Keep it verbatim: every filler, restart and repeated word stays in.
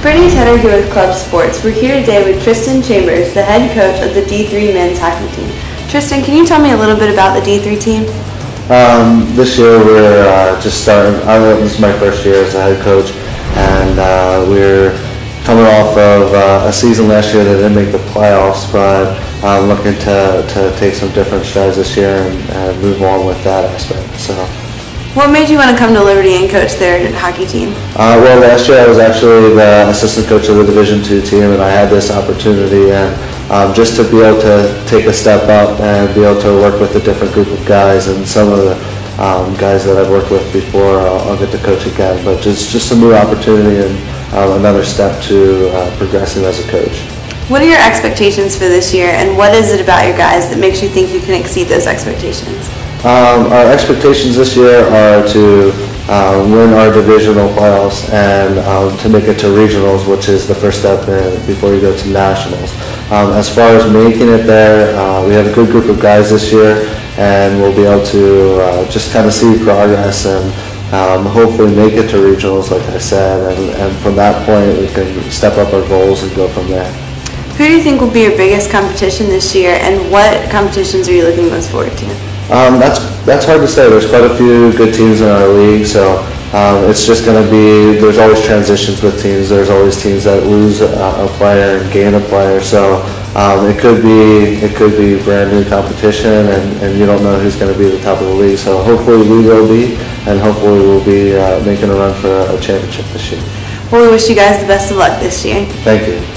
Brittany Tedder here with Club Sports. We're here today with Tristan Chambers, the head coach of the D three men's hockey team. Tristan, can you tell me a little bit about the D three team? Um, this year we're uh, just starting. I, this is my first year as a head coach, and uh, we're coming off of uh, a season last year that didn't make the playoffs, but I'm uh, looking to, to take some different strides this year and, and move on with that aspect. So. What made you want to come to Liberty and coach their hockey team? Uh, well, last year I was actually the assistant coach of the Division two team, and I had this opportunity, and um, just to be able to take a step up and be able to work with a different group of guys, and some of the um, guys that I've worked with before, I'll, I'll get to coach again. But just just a new opportunity and um, another step to uh, progressing as a coach. What are your expectations for this year, and what is it about your guys that makes you think you can exceed those expectations? Um, our expectations this year are to uh, win our divisional playoffs and um, to make it to regionals, which is the first step in before you go to nationals. Um, as far as making it there, uh, we have a good group of guys this year, and we'll be able to uh, just kind of see progress and um, hopefully make it to regionals, like I said, and, and from that point we can step up our goals and go from there. Who do you think will be your biggest competition this year, and what competitions are you looking most forward to? Um, that's that's hard to say. There's quite a few good teams in our league, so um, it's just going to be. There's always transitions with teams. There's always teams that lose a, a player and gain a player. So um, it could be it could be brand new competition, and, and you don't know who's going to be at the top of the league. So hopefully we will be, and hopefully we'll be uh, making a run for a, a championship this year. Well, we wish you guys the best of luck this year. Thank you.